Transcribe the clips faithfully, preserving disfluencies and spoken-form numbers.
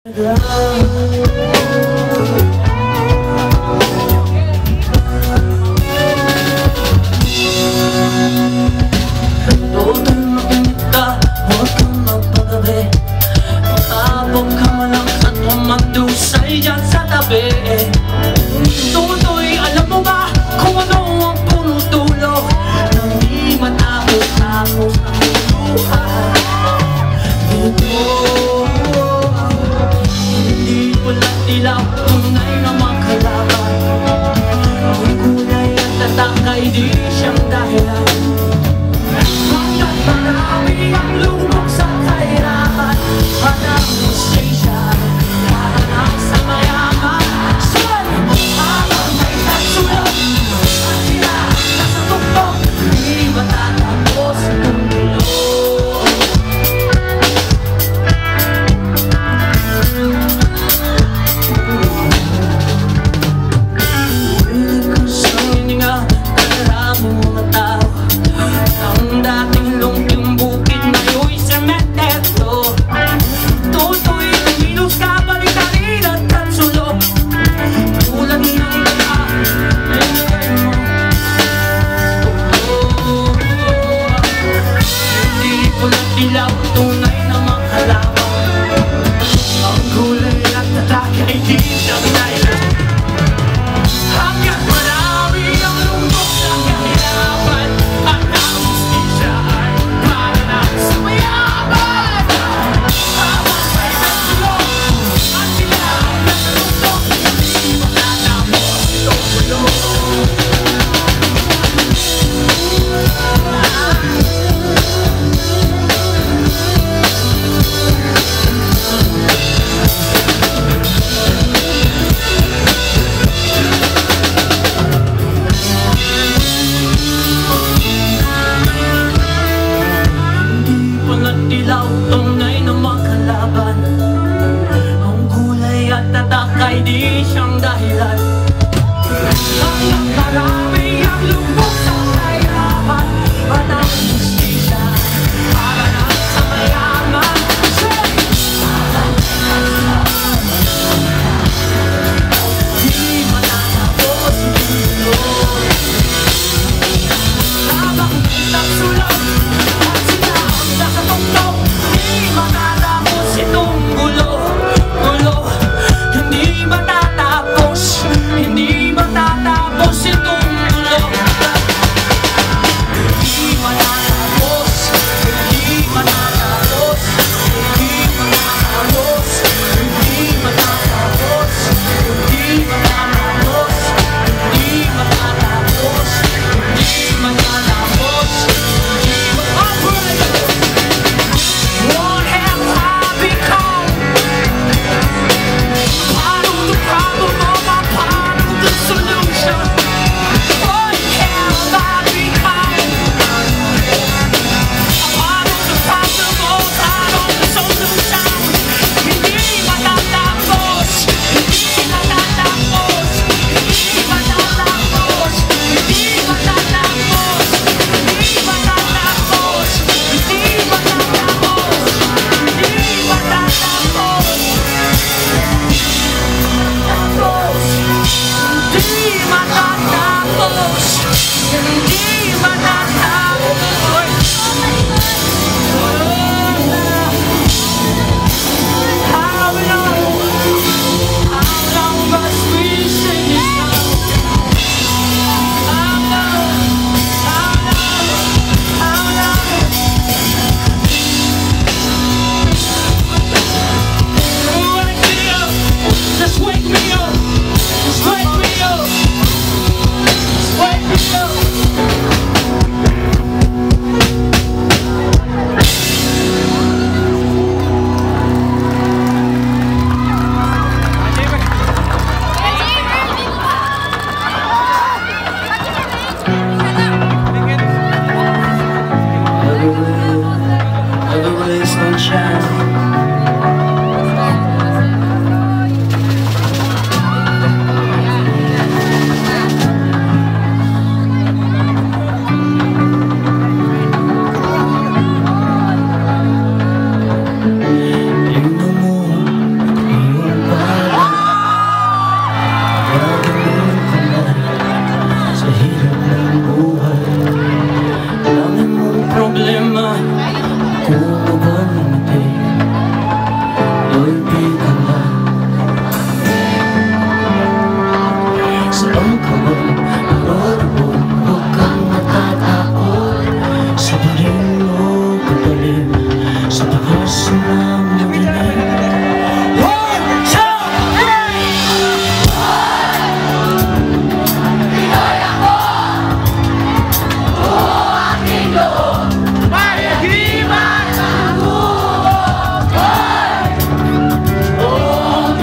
Magdusay dyan sa tabi. Tutoy, alam mo ba kung ano ang puno-dulo nang di matapos-tapos ang buhay dito? Hindi walang dilaw, tunay na makalaban. Ang kulay at tatak ay di siyang dahilan. Hanggat marami ang lumok sa kahirapan, hanap mo siya sa mayaman. Saan habang may nagsulot at sila nasa tuktok, di matatapos itong gulo. Pilit ko sa hininga, karaming mga tao. Ang dating lungking bukid ngayon'y semento. Tutoy, namilos ka, balik-tarin at katsulog. Tulad ng iba, nilagay mo. Hindi pulang dilaw, tunay na makalaban. Ang kulay at tatak ay di siyang dahilan. Hanggat marami ang lumbok sa kahirapan, at ang justisya ay para lang sa mayaman. Habang may nagsulog at sila nasa tuktok, di matatapos itong gulo. Hindi walang dilaw, tunay na makalaban. Ang kulay at tatak ay di siyang dahilan. Hanggang marami ang lubog sa kahirapan, at ang justisya para lang sa mayaman. Di matatapos itong gulo. Habang may nagsulog at sila nasa tuktok, di matatapos itong gulo. Gulo, hindi matatapos, hindi matatapos itong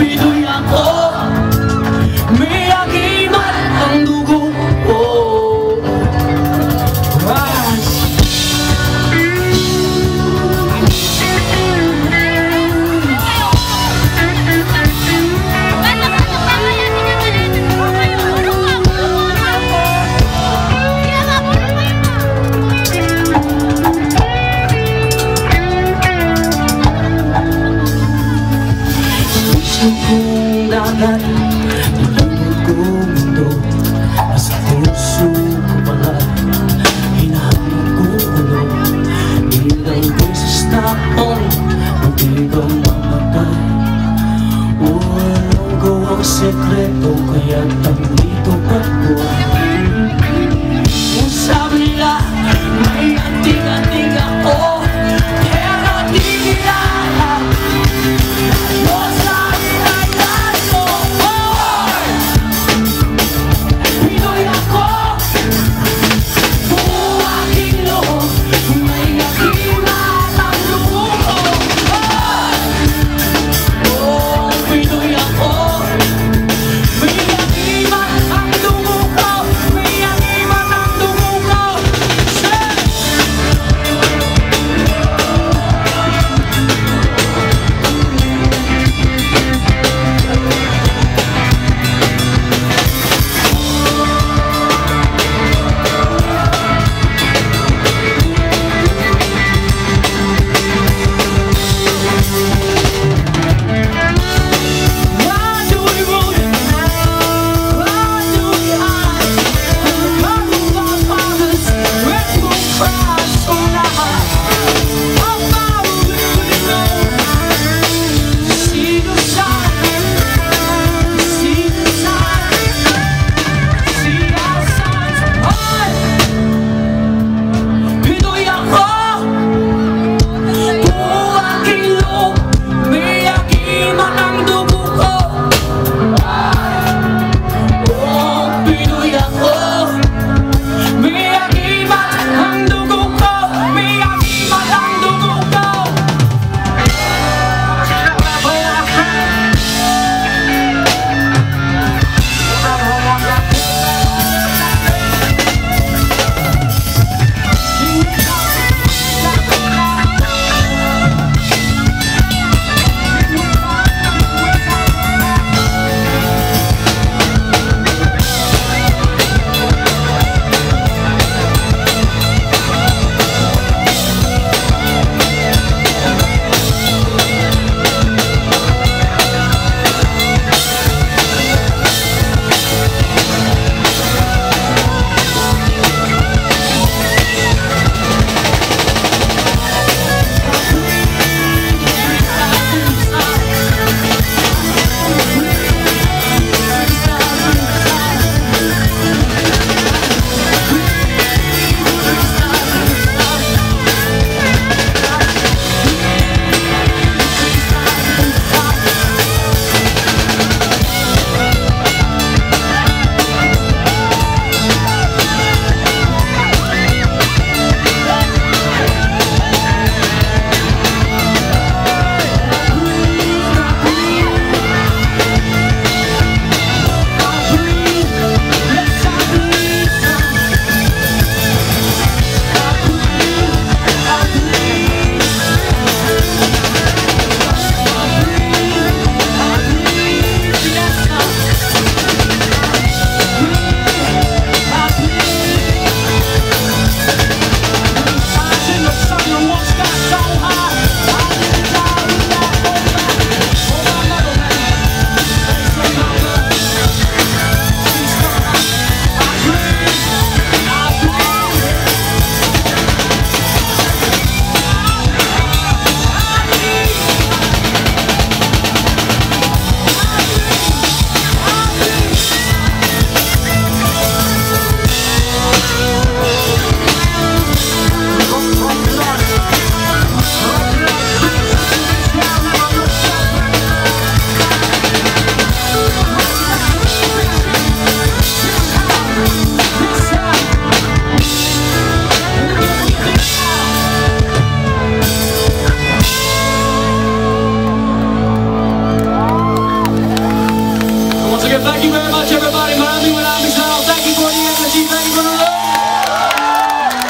Pinoy ako, may agimat ang dugo ko. Kung dagat, nalungkot kong mundo, nasa puso ko pala, hinahamig kong ulo. Ilang beses na akong muntigang mamatay. Walang gawang sekreto, kaya't nandito ako. Kung sabi nila, may anting-anting ako, pero di nila I'm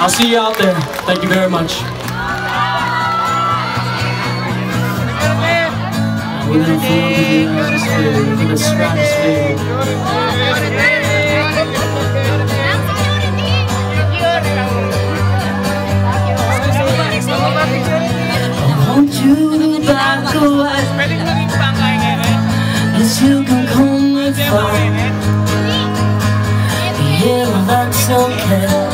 I'll see you out there. Thank you very much. We're gonna feel the atmosphere, we're gonna stratosphere. I want you back away, as you can come with fire. Yeah, well, that's okay.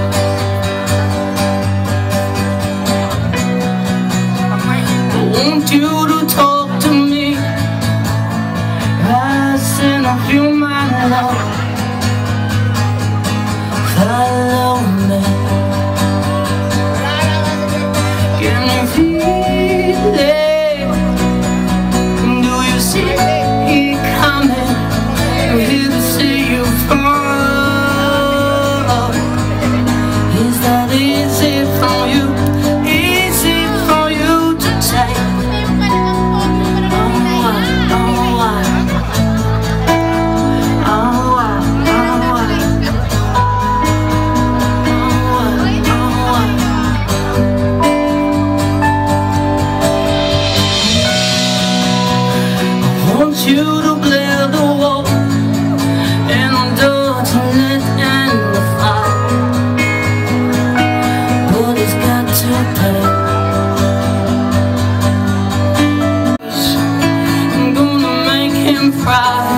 I want you to talk to me, rising up your mind love. Follow me, get me feeling. Do you see me coming? I'm here to see you fall. Is that easy for you? Easy for you to take? You to clear the wall and the door to let in the fire, but it's got to pay. I'm gonna make him cry.